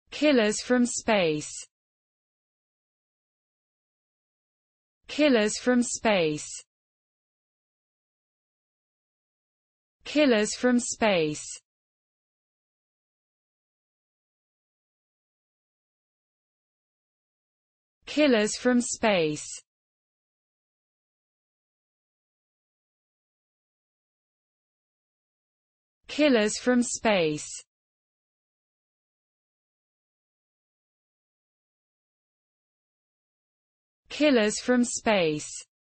Killers from space. Killers from space. Killers from space. Killers from space. Killers from space. Killers from space.